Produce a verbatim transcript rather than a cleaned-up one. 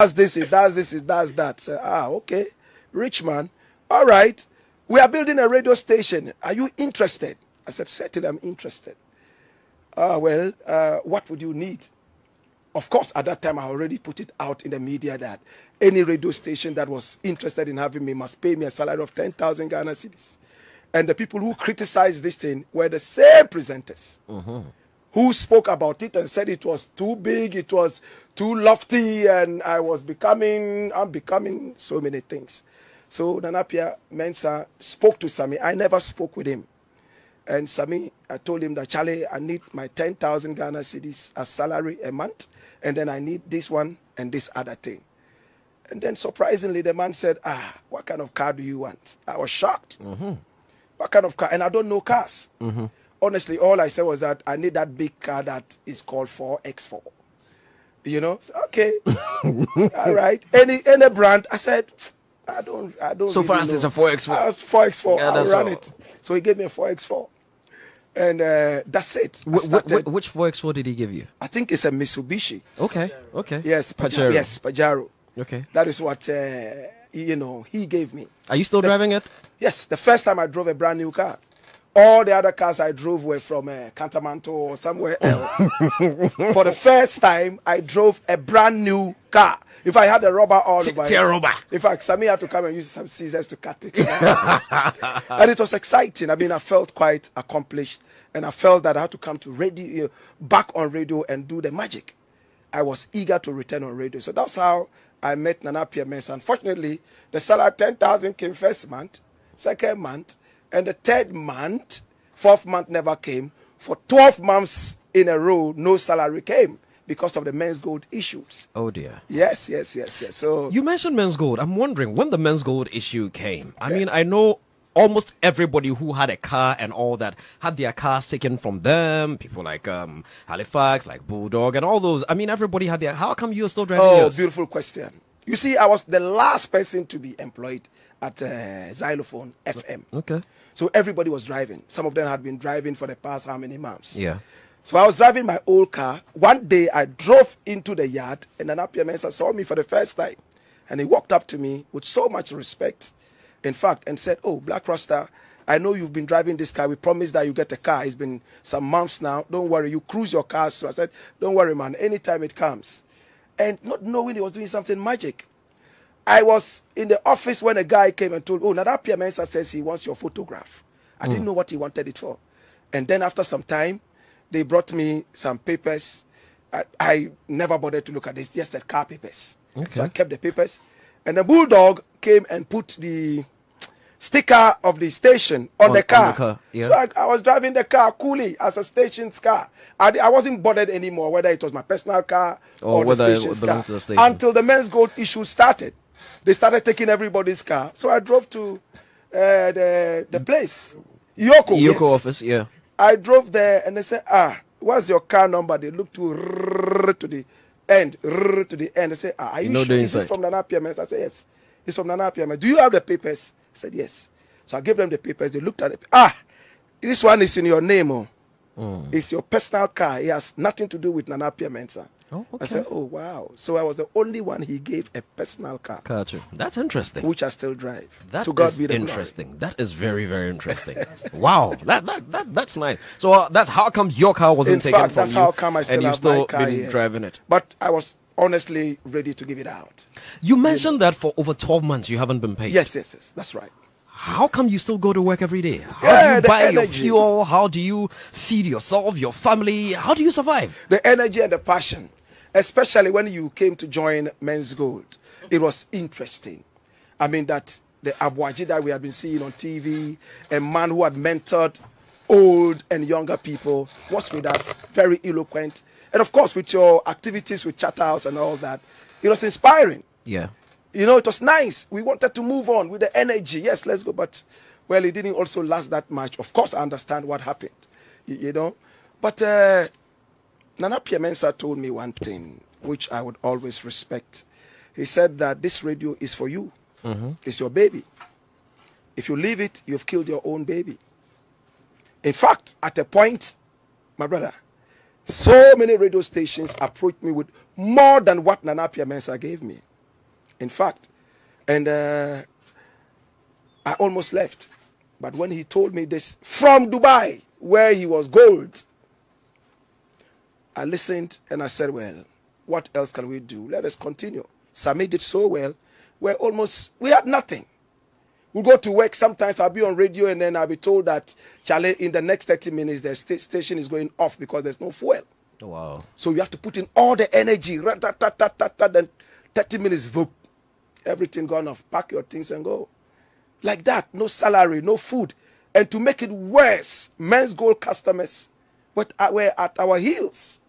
does this, he does this, he does that. So, ah, okay. Rich man. All right. We are building a radio station. Are you interested? I said, certainly I'm interested. Ah, well, uh, what would you need? Of course, at that time, I already put it out in the media that any radio station that was interested in having me must pay me a salary of ten thousand Ghana cedis. And the people who criticized this thing were the same presenters Mm-hmm. who spoke about it and said it was too big, it was too lofty, and I was becoming, I'm becoming so many things. So Nana Pierre Mensah spoke to Sammy. I never spoke with him. And Sammy, I told him that, Charlie, I need my ten thousand Ghana cedis as salary a month, and then I need this one and this other thing. And then surprisingly, the man said, ah, what kind of car do you want? I was shocked. Mm-hmm. What kind of car? And I don't know cars. Mm-hmm. Honestly, all I said was that I need that big car that is called four by four. You know? So, okay. All right. Any any brand? I said, I don't I don't So really far as know. it's a four by four. Uh, four by four. Yeah, I'll that's run all. it. So he gave me a four by four. And uh, that's it. I Wh- wh- started- wh- which four by four did he give you? I think it's a Mitsubishi. Okay, okay. Yes, Pajero. Pajero. Yes, Pajero. Okay. That is what, uh, you know, he gave me. Are you still driving it? Yes, the first time I drove a brand new car. All the other cars I drove were from uh, Cantamanto or somewhere else. For the first time, I drove a brand new car. If I had a rubber all T- over tear it. rubber. In fact, Sammy had to come and use some scissors to cut it. And it was exciting. I mean, I felt quite accomplished. And I felt that I had to come to radio, back on radio and do the magic. I was eager to return on radio. So that's how I met Nana Pierre Mensah. Unfortunately, the salary ten thousand came first month, second month, and the third month, fourth month never came. For twelve months in a row, no salary came because of the men's gold issues. Oh dear. Yes, yes, yes, yes. So You mentioned men's gold. I'm wondering when the men's gold issue came. I mean, I know almost everybody who had a car and all that had their cars taken from them. People like um, Halifax, like Bulldog, and all those. I mean, everybody had their. How come you're still driving Oh, yours? beautiful question. You see, I was the last person to be employed at uh, Xylophone F M. Okay. So everybody was driving. Some of them had been driving for the past how many months? Yeah. So I was driving my old car. One day I drove into the yard and Nana Pierre Mensah saw me for the first time. And he walked up to me with so much respect, in fact, and said, oh, Black Rasta, I know you've been driving this car. We promised that you get a car. It's been some months now. Don't worry. You cruise your car. So I said, don't worry, man. Anytime it comes. And not knowing he was doing something magic. I was in the office when a guy came and told, oh, Nana Pierre Mensah says he wants your photograph. I didn't know what he wanted it for. And then after some time, they brought me some papers. I, I never bothered to look at this, just said car papers. Okay. So I kept the papers. And the Bulldog came and put the sticker of the station on, On- the on car. the car, yeah. So I, I was driving the car coolly as a station's car. I, I wasn't bothered anymore whether it was my personal car Or or, whether the it station's belonged car. to the station. Until the men's gold issue started. They started taking everybody's car. So I drove to uh, the, the place. Yoko. Yoko yes. office, yeah. I drove there and they said, ah, what's your car number? They looked to rrrr to the end, rrrr to the end. They said, ah, are you, You know sure the is this inside. from Nana Pierre Mensah? I said, yes. It's from Nana Pierre Mensah. Do you have the papers? I said, yes. So I gave them the papers. They looked at it. Ah, this one is in your name. Oh. Mm. It's your personal car. It has nothing to do with Nana Pierre Mensah. Oh, I okay. said, oh, wow. So I was the only one he gave a personal car, Gotcha. That's interesting. which I still drive. That to God is be the glory. interesting. That is very, very interesting. Wow, that, that that that's nice. So uh, that's how come your car wasn't In taken fact, from that's you, how come I still and you've have my still car been here. driving it. But I was honestly ready to give it out. You mentioned that for over twelve months you haven't been paid. Yes, yes, yes. That's right. How come you still go to work every day? How Yeah, do you the buy your energy. fuel? How do you feed yourself, your family? How do you survive? The energy and the passion, especially when you came to join Men's Gold, it was interesting. I mean, that the Abuaji that we had been seeing on T V, a man who had mentored old and younger people, was with us, very eloquent. And of course, with your activities with Chatterhouse and all that, it was inspiring. Yeah. You know, it was nice. We wanted to move on with the energy. Yes, let's go. But, well, it didn't also last that much. Of course, I understand what happened, you, you know. But uh, Nana Pierre Mensah told me one thing, which I would always respect. He said that this radio is for you. Mm-hmm. It's your baby. If you leave it, you've killed your own baby. In fact, at a point, my brother, so many radio stations approached me with more than what Nana Pierre Mensah gave me. In fact, and uh, I almost left. But when he told me this from Dubai, where he was gold, I listened and I said, well, what else can we do? Let us continue. Sami did so well. We're almost, we had nothing. We go to work. Sometimes I'll be on radio and then I'll be told that, Charlie, in the next thirty minutes, the st- station is going off because there's no fuel. Oh, wow. So you have to put in all the energy. Then thirty minutes, voop. Everything gone off. Pack your things and go. Like that. No salary, no food. And to make it worse, Men's Gold customers were at our heels.